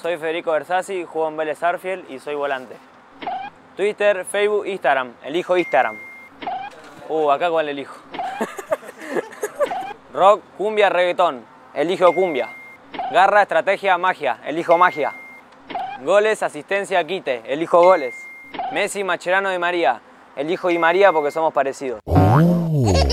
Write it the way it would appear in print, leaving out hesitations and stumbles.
soy Federico Bersasi, juego en Vélez Sarsfield y soy volante. Twitter, Facebook, Instagram. Elijo Instagram. Acá cuál elijo. Rock, cumbia, reggaetón. Elijo cumbia. Garra, estrategia, magia. Elijo magia. Goles, asistencia, quite. Elijo goles. Messi, Mascherano, Di María. Elijo Di María porque somos parecidos.